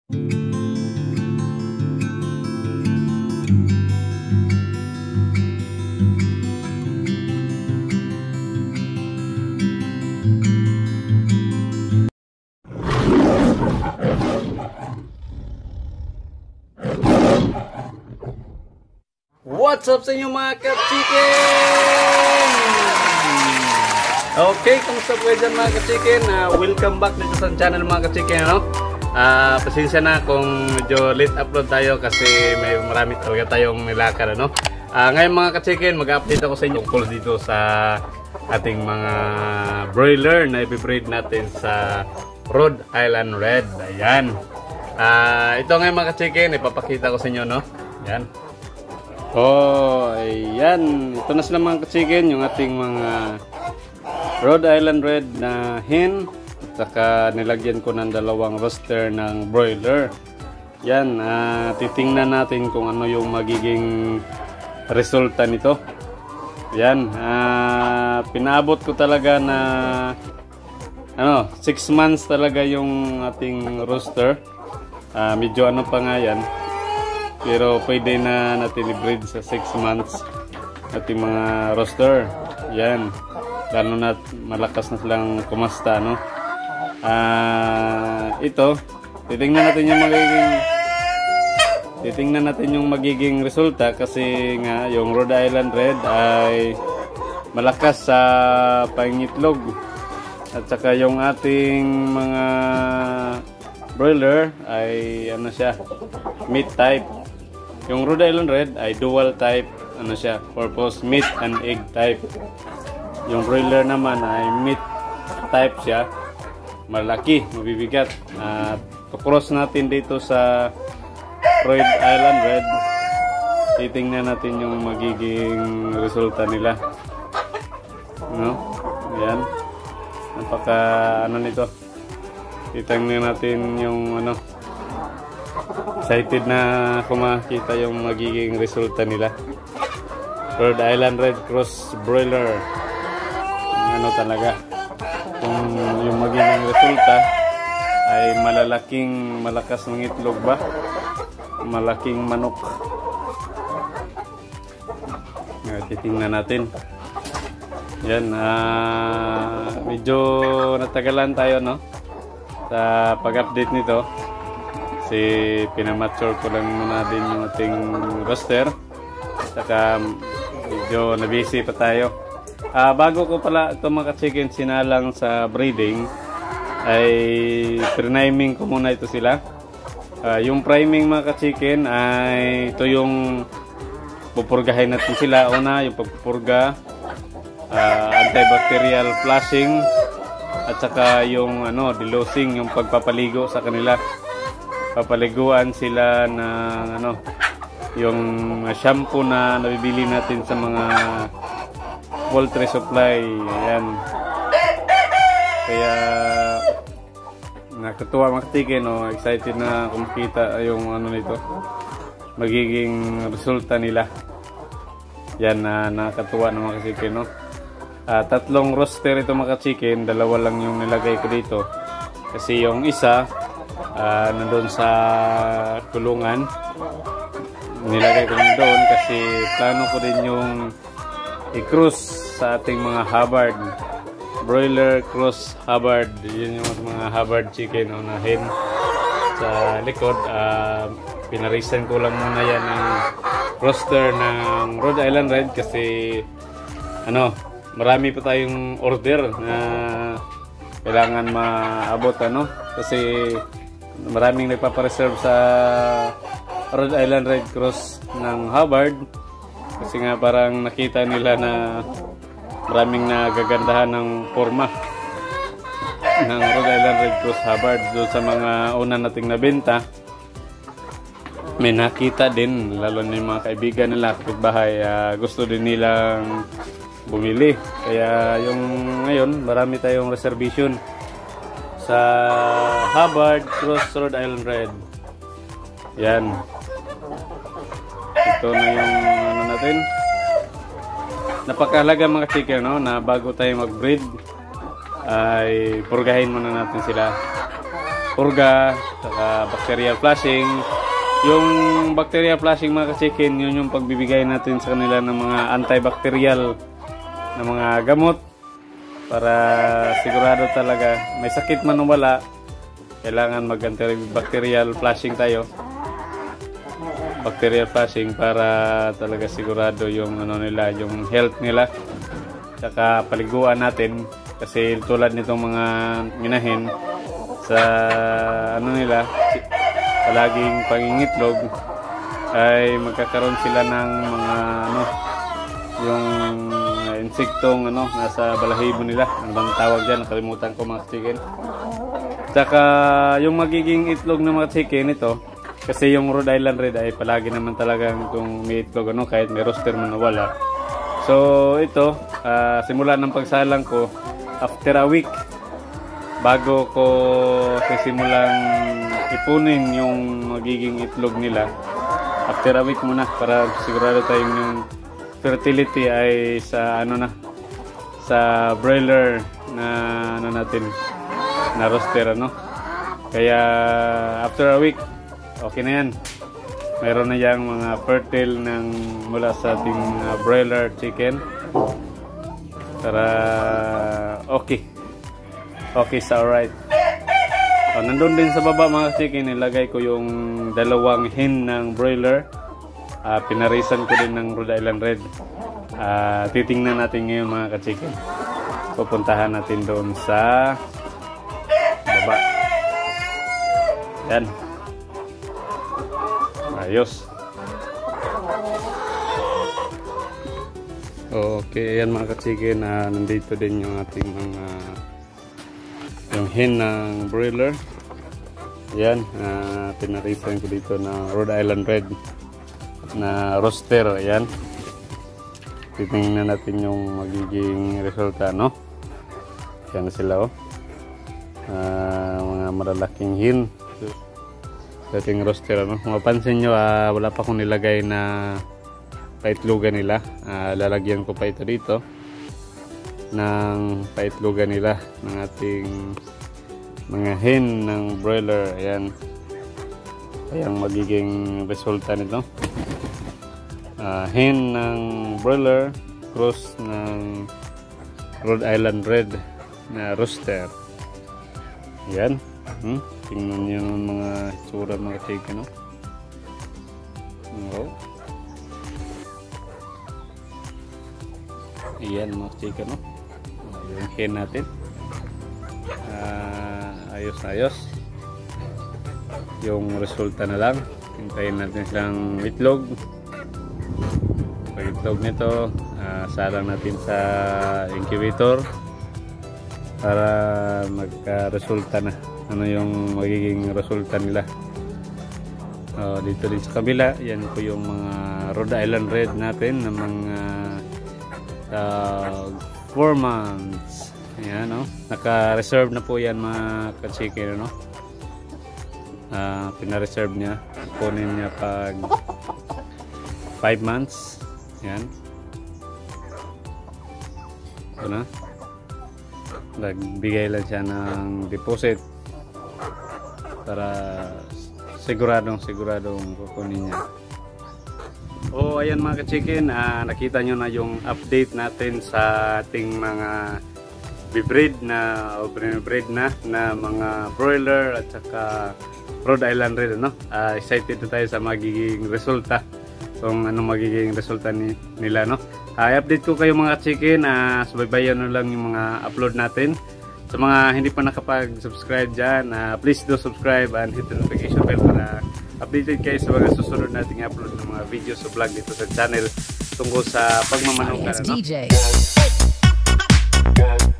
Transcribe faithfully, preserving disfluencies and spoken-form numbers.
What's up sa inyo mga ka-chicken? Okay, kumusta po dyan mga ka-chicken? Uh, welcome back dito sa channel mga ka-chicken, ano? Uh, pasensya na kung medyo late upload tayo kasi may marami talaga tayong nilakad, ano? Uh, ngayon mga ka-chicken, mag-update ako sa inyo tungkol dito sa ating mga broiler na i-breed natin sa Rhode Island Red. Ayan. Uh, ito ngayon mga ka-chicken, ipapakita ko sa inyo, no? Ayan. Oh, ayan. Ito na sila mga ka-chicken, yung ating mga Rhode Island Red na hen. At saka nilagyan ko ng dalawang roster ng broiler. Yan, uh, titingnan natin kung ano yung magiging resulta nito. Yan, uh, pinaabot ko talaga na ano, six months talaga yung ating roster. Uh, medyo ano pa nga yan. Pero pwede na natin i-breed sa six months ating mga roster. Yan. Lalo na malakas na silang kumasta, no? Ah, uh, ito, titingnan natin yung magiging titingnan natin yung magiging resulta kasi nga yung Rhode Island Red ay malakas sa pangitlog. At saka yung ating mga broiler ay ano siya, meat type. Yung Rhode Island Red ay dual type, ano siya, purpose meat and egg type. Yung broiler naman ay meat type siya, malaki, mabibigat. At uh, cross natin dito sa Rhode Island Red, titingnan natin yung magiging resulta nila. No? Ayan. Napaka ano nito. Titingnan natin yung ano. Excited na ako makita yung magiging resulta nila. Rhode Island Red Cross Broiler. Ano talaga. Kung yung magiging resulta ay malalaking, malakas ng itlog ba? Malaking manok. Titingnan natin. Yan. Uh, medyo natagalan tayo, no? Sa pag-update nito. Kasi pinamature ko lang muna din yung ating roster. Saka medyo nabisi pa tayo. Uh, bago ko pala ito mga ka-chicken sinalang sa breeding, ay priming ko muna ito sila. Uh, yung priming mga ka-chicken ay ito yung pupurgahin natin sila. Una, yung pagpupurga, uh, antibacterial flushing, at saka yung ano, delousing, yung pagpapaligo sa kanila. Papaliguan sila ng ano, yung shampoo na nabibili natin sa mga poultry supply. Ayan. Kaya nakatuwa mga ka-chicken, no? Excited na kumakita yung ano nito, magiging resulta nila. Yan na uh, nakatuwa na mga ka-chicken, no? Uh, tatlong roster ito mga ka-chicken, dalawa lang yung nilagay ko dito. Kasi yung isa Uh, nandun sa kulungan, nilagay ko din doon kasi plano ko din yung i-cross sa ating mga Hubbard broiler cross Hubbard. Yun yung mga Hubbard chicken o na hen sa likod. Uh, pinarisan ko lang muna yan ng roster ng Rhode Island Red kasi ano, marami pa tayong order na kailangan maabot, ano, kasi maraming nagpapareserve sa Rhode Island Red Cross ng Hubbard kasi nga parang nakita nila na maraming nagagandahan ng forma ng Rhode Island Red Cross Hubbard. Doon sa mga una nating nabenta, may nakita din, lalo na yung mga kaibigan nila, kapitbahay, uh, gusto din nilang bumili. Kaya yung ngayon, marami tayong reservation sa Hubbard Cross Rhode Island Red. Yan. Ito na yung ano natin. Napakahalaga mga chicken, no, na bago tayo mag-breed ay purgahin muna natin sila. purga, saka bacterial flushing. Yung bacterial flushing mga ka-chicken, yun yung pagbibigay natin sa kanila ng mga antibacterial na mga gamot para sigurado talaga may sakit man o wala, kailangan mag-antibacterial flushing tayo. Bacterial flushing para talaga sigurado yung ano nila, yung health nila. Saka paliguan natin kasi tulad nitong mga minahin sa ano nila, palaging pangingitlog ay magkakaroon sila ng mga ano, yung insektong ano nasa balahibo nila. Ano bang tawag diyan? Nakalimutan ko mga chicken. Saka yung magiging itlog ng mga chicken ito, kasi yung Rhode Island Red ay palagi naman talagang kung may itlog ano, kahit may rooster man o wala. So ito, uh, simula ng pagsalang ko, after a week bago ko sisimulang ipunin yung magiging itlog nila, after a week muna para sigurado tayong yung fertility ay sa ano na, sa broiler na ano natin, na rooster ano. Kaya after a week okay na yan, mayroon na yang mga fertile ng mula sa ating uh, broiler chicken. Para okay okay sa alright. Oh, nandun din sa baba mga chicken, nilagay ko yung dalawang hen ng broiler. Uh, pinarisan ko din ng Rhode Island Red. Uh, titingnan natin ngayon mga ka-chicken. Pupuntahan natin doon sa baba. Yan. Ayos. Okay, yan mga ka-chicken. Uh, nandito din yung ating mga yung hen ng broiler. Yan, uh, pinarisan ko dito na Rhode Island Red na rooster. Yan, titingnan natin yung magiging resulta, no? Yan sila, oh. Uh, mga malalaking hen sa ating rooster, no? Mapansin nyo, uh, wala pa akong nilagay na paitlugan nila. Uh, lalagyan ko pa ito dito ng paitlugan nila ng ating mga hen ng broiler. Ayan, ayan magiging resulta nito. Uh, hen ng broiler cross ng Rhode Island Red na rooster. Ayan, hmm? Tingnan nyo yung mga tsura mga chicken, no? Oh. Ayan mga chicken, no? Yung hen natin, uh, ayos ayos yung resulta na lang. Hintayin natin silang itlog. Pag itlog nito, uh, salang natin sa incubator para magka-resulta na ano yung magiging resulta nila. Uh, dito din sa kabila, yan po yung mga Rhode Island Red natin na mga uh, four months. Ayan, no? Naka-reserve na po yan mga ka-chicken, no? Uh, pina-reserve niya. Kunin niya pag five months. Ayan. Ito na. Nagbigay lang siya ng deposit para siguradong siguradong kukunin niya. Oh, ayan mga ka-chicken, uh, nakita nyo na yung update natin sa ating mga bibreed na o breed na na mga broiler at saka Rhode Island Red, no? Uh, excited na tayo sa magiging resulta, kung anong magiging resulta ni, nila, no? Uh, i-update ko kayo mga chicken, uh, subaybayan na lang yung mga upload natin. Sa mga hindi pa nakapag-subscribe dyan, uh, please do subscribe and hit the notification bell para updated kayo sa mga susunod nating upload ng mga videos o vlog dito sa channel tungkol sa pagmamanukan, no?